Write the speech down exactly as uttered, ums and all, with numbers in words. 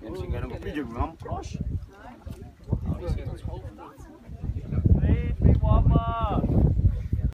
em xin nghe nó một cái rừng lắm. Three, three, one more.